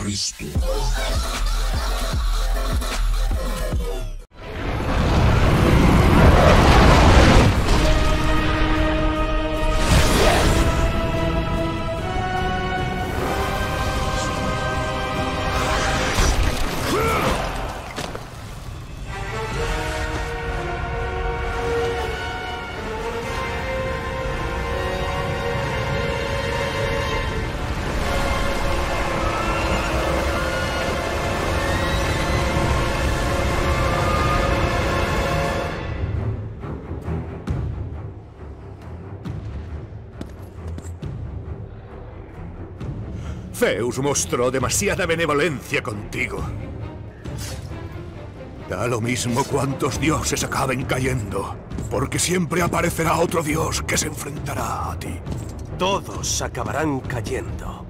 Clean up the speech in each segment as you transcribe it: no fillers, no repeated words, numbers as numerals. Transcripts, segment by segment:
Cristo. Zeus mostró demasiada benevolencia contigo. Da lo mismo cuántos dioses acaben cayendo, porque siempre aparecerá otro dios que se enfrentará a ti. Todos acabarán cayendo.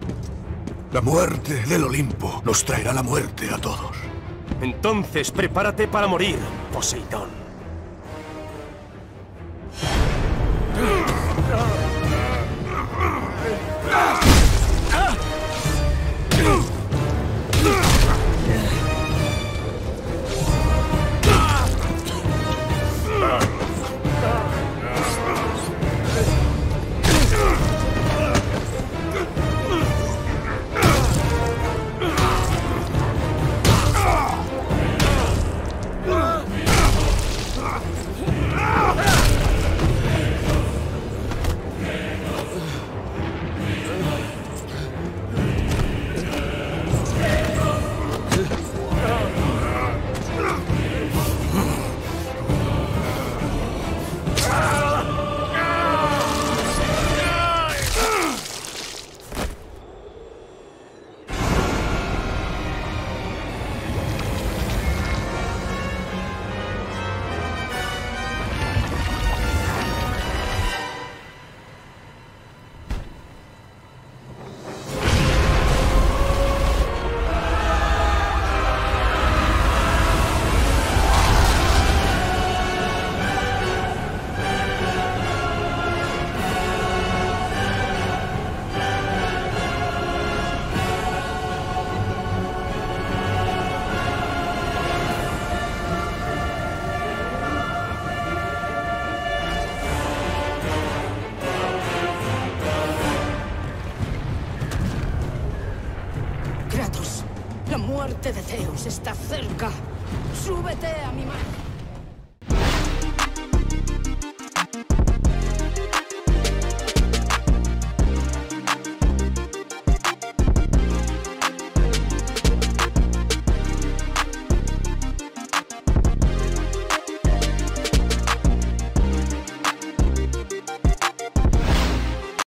La muerte del Olimpo nos traerá la muerte a todos. Entonces prepárate para morir, Poseidón. Kratos, la muerte de Zeus está cerca. ¡Súbete a mi mano!